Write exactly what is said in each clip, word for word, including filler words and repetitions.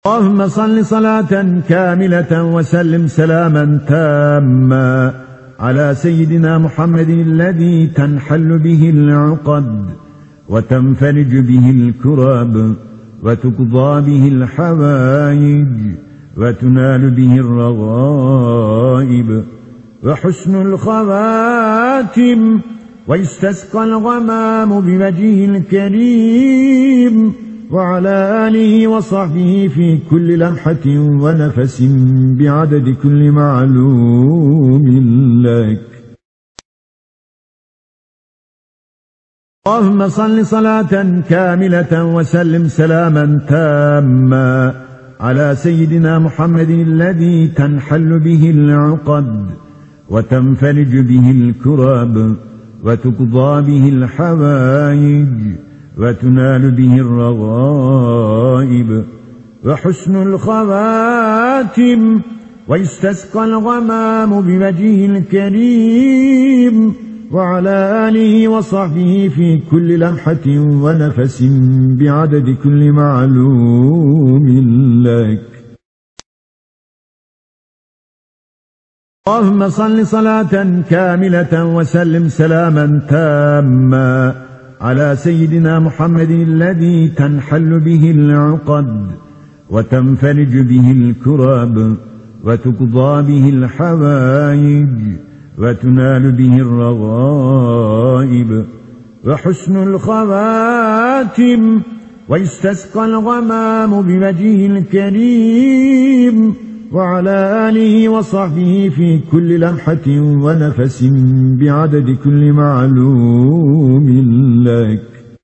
اللهم صل صلاة كاملة وسلم سلاما تاما على سيدنا محمد الذي تنحل به العقد وتنفرج به الكرب وتقضى به الحوائج وتنال به الرغائب وحسن الخواتم ويستسقى الغمام بوجهه الكريم وعلى آله وصحبه في كل لمحة ونفس بعدد كل معلوم لك. اللهم صل صلاة كاملة وسلم سلاما تاما على سيدنا محمد الذي تنحل به العقد وتنفرج به الكرب وتقضى به الحوائج وتنال به الرغائب وحسن الخواتم ويستسقى الغمام بوجهه الكريم وعلى آله وصحبه في كل لمحة ونفس بعدد كل معلوم لك. اللهم صل صلاة كاملة وسلم سلاما تاما على سيدنا محمد الذي تنحل به العقد وتنفرج به الكرب وتقضى به الحوائج وتنال به الرغائب وحسن الخواتم ويستسقى الغمام بوجهه الكريم وعلى آله وصحبه في كل لمحة ونفس بعدد كل معلوم لك.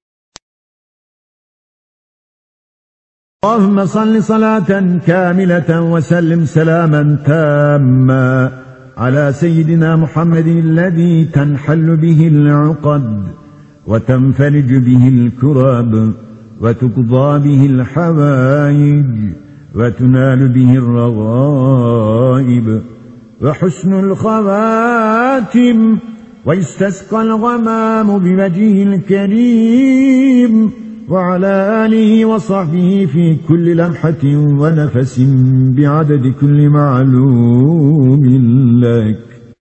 اللهم صل صلاة كاملة وسلم سلاما تاما على سيدنا محمد الذي تنحل به العقد وتنفرج به الكرب وتقضى به الحوائج وتنال به الرغائب وحسن الخواتم ويستسقى الغمام بوجهه الكريم وعلى آله وصحبه في كل لمحة ونفس بعدد كل معلوم لك.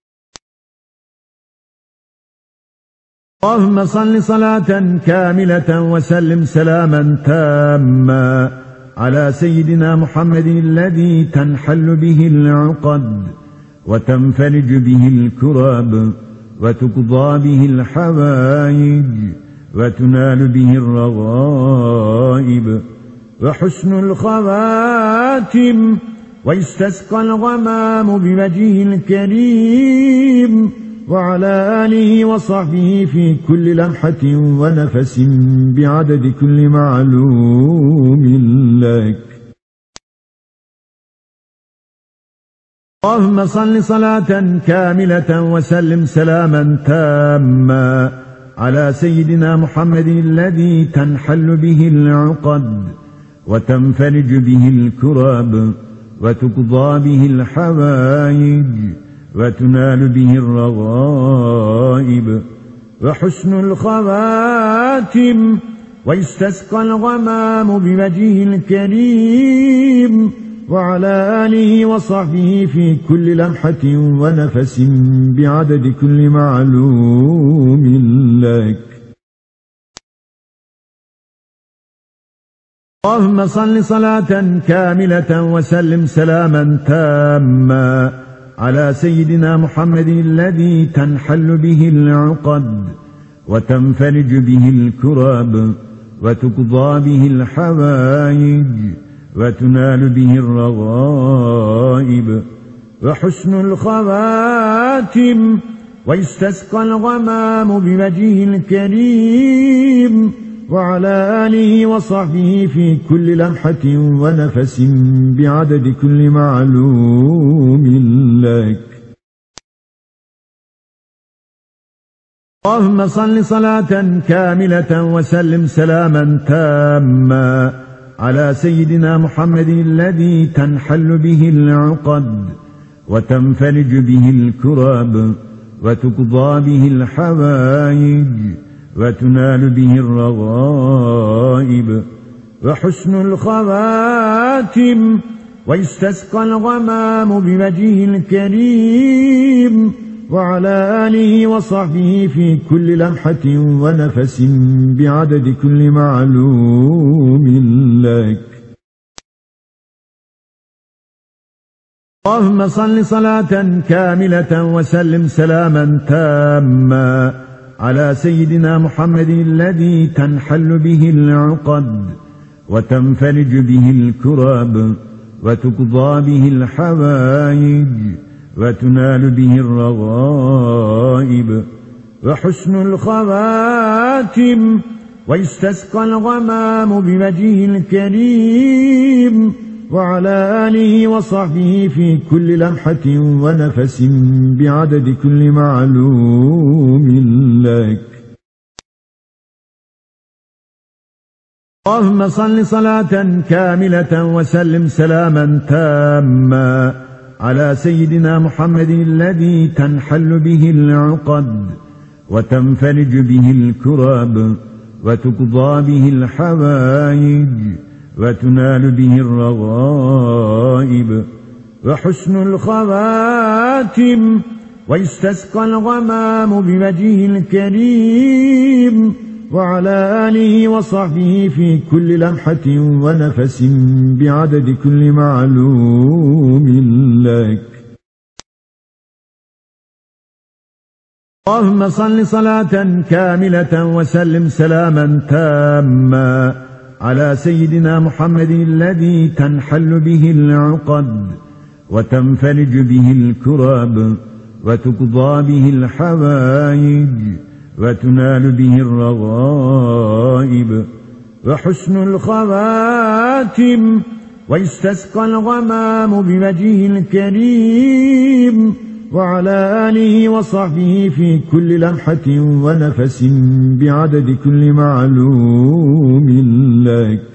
اللهم صل صلاة كاملة وسلم سلاما تاما على سيدنا محمد الذي تنحل به العقد وتنفرج به الكرب وتقضى به الحوائج وتنال به الرغائب وحسن الخواتم ويستسقى الغمام بوجهه الكريم وعلى آله وصحبه في كل لمحة ونفس بعدد كل معلوم لك. اللهم صل صلاة كاملة وسلم سلاما تاما على سيدنا محمد الذي تنحل به العقد وتنفرج به الكرب وتقضى به الحوائج وتنال به الرغائب وحسن الخواتم ويستسقى الغمام بوجهه الكريم وعلى آله وصحبه في كل لمحة ونفس بعدد كل معلوم لك. اللهم صل صلاة كاملة وسلم سلاما تاما على سيدنا محمد الذي تنحل به العقد وتنفرج به الكرب وتقضى به الحوائج وتنال به الرغائب وحسن الخواتم ويستسقى الغمام بوجهه الكريم وعلى آله وصحبه في كل لمحة ونفس بعدد كل معلوم لك. اللهم صل صلاة كاملة وسلم سلاما تاما على سيدنا محمد الذي تنحل به العقد وتنفرج به الكرب وتقضى به الحوائج وتنال به الرغائب وحسن الخواتم الخواتم ويستسقى الغمام بوجهه الكريم وعلى آله وصحبه في كل لمحة ونفس بعدد كل معلوم لك. اللهم صل صلاة كاملة وسلم سلاما تاما على سيدنا محمد الذي تنحل به العقد وتنفرج به الكرب وتقضى به الحوائج وتنال به الرغائب وحسن الخواتم ويستسقى الغمام بوجهه الكريم وعلى آله وصحبه في كل لمحة ونفس بعدد كل معلوم لك. اللهم صل صلاة كاملة وسلم سلاما تاما على سيدنا محمد الذي تنحل به العقد وتنفرج به الكرب وتقضى به الحوائج وتنال به الرغائب وحسن الخواتم ويستسقى الغمام بوجهه الكريم وعلى آله وصحبه في كل لمحة ونفس بعدد كل معلوم لك. اللهم صل صلاة كاملة وسلم سلاما تاما على سيدنا محمد الذي تنحل به العقد وتنفرج به الكرب وتقضى به الحوائج وتنال به الرغائب وحسن الخواتم ويستسقى الغمام بوجهه الكريم وعلى آله وصحبه في كل لمحة ونفس بعدد كل معلوم لك.